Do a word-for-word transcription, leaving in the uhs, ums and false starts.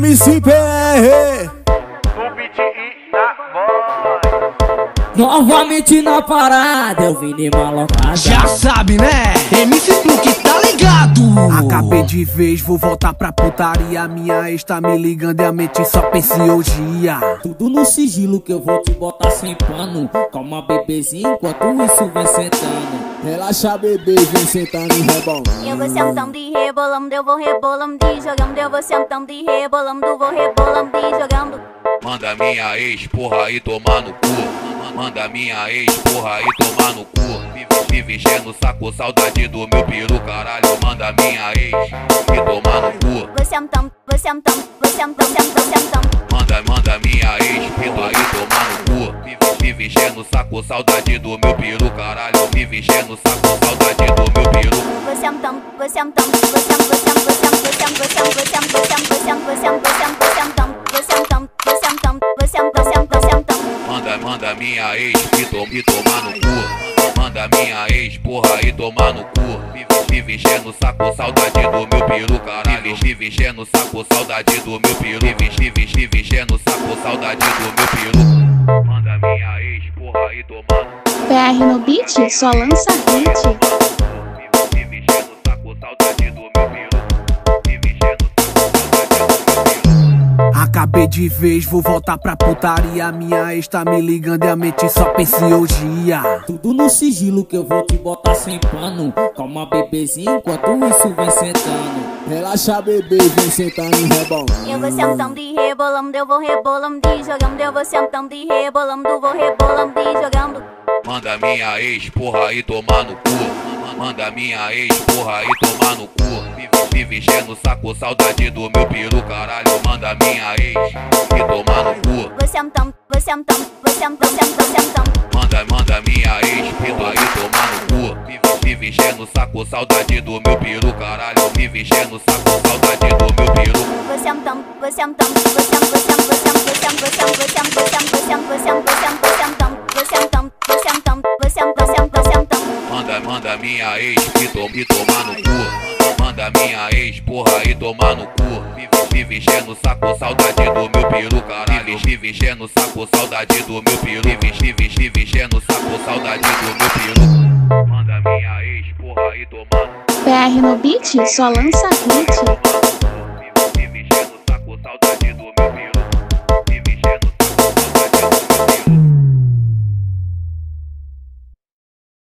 M C P R novamente na parada, eu vim de malocada. Já sabe, né? M C Pluk, tá ligado? Acabei de vez, vou voltar pra putaria. Minha ex tá me ligando e a mente só pensa em orgia. Tudo no sigilo que eu vou te botar sem pano. Calma, bebezinho, enquanto isso vem sentando. Relaxa, bebê, vem sentando e rebolando. Eu vou sentando e rebolando, eu vou rebolando e jogando. Eu vou sentando e rebolando, vou rebolando e jogando. Manda minha ex, porra, e tomar no cu. Manda minha ex, porra, e tomar no cu. Vive enchendo o saco, saudade do meu peru, caralho. Manda minha ex, e tomar no cu. Vou sentando, vou sentando, vou sentando, sentando, sentando. Manda, manda minha ex, porra, e tomar no cu. Vive enchendo o saco, saudade do meu peru, caralho. Vive enchendo o saco, saudade do meu peru. Vou sentando, vou sentando, vou sentando, vou sentando, vou sentando, vou sentando, vou sentando, vou sentando, vou sentando, vou sentando, vou sentando, vou sentando, vou sentando, vou sentando, vou sentando, vou sentando, vou sentando. Manda, manda minha ex, e, to, e tomar no cu. Manda minha ex, porra, e tomar no cu. Vive, vive enchendo o saco, saudade do meu peru, caralho. Vive, vive enchendo o saco, saudade do meu peru. Vive, vive, vive enchendo o saco, saudade do meu peru. Manda minha ex, porra, e tomar no cu. P R no beat, só lança hit. Vive enchendo o saco, saudade do meu peru. Vive enchendo o saco, saudade do meu peru. Acabei de vez, vou voltar pra putaria. Minha ex tá me ligando e a mente só pensa em orgia. Tudo no sigilo que eu vou te botar sem pano. Calma, bebezinho, enquanto isso vem sentando. Relaxa, bebê, vem sentando e rebolando. Eu vou sentando e rebolando, eu vou rebolando e jogando. Eu vou sentando e rebolando, vou rebolando e jogando. Manda minha ex, porra, e tomar no cu. Manda minha ex, porra, e tomar no cu. Vive, vive enchendo o saco, saudade do meu peru, caralho. Manda minha ex, e tomar no cu. Vou sentando, vou sentando, vou sentando, sentando, sentando. Manda, manda minha ex, porra, e tomar no cu. Vive, vive enchendo o saco, saudade do meu peru, caralho. Vive enchendo o saco, saudade do meu peru. Vou sentando, vou sentando, vou sentando, vou sentando, vou sentando, vou sentando, vou sentando, vou sentando, vou sentando, vou sentando, vou sentando, vou sentando, vou sentando, vou sentando, vou sentando, vou sentando. Manda, manda minha ex, e, to, e tomar no cu. Manda minha ex, porra, e tomar no cu. Vive, vive enchendo o saco, saudade do meu peru, caralho. Vive, vive enchendo o saco, saudade do meu peru. Vive, vive, vive enchendo o saco, saudade do meu peru. Manda minha ex, porra, e tomar no cu. P R no beat, só lança hit.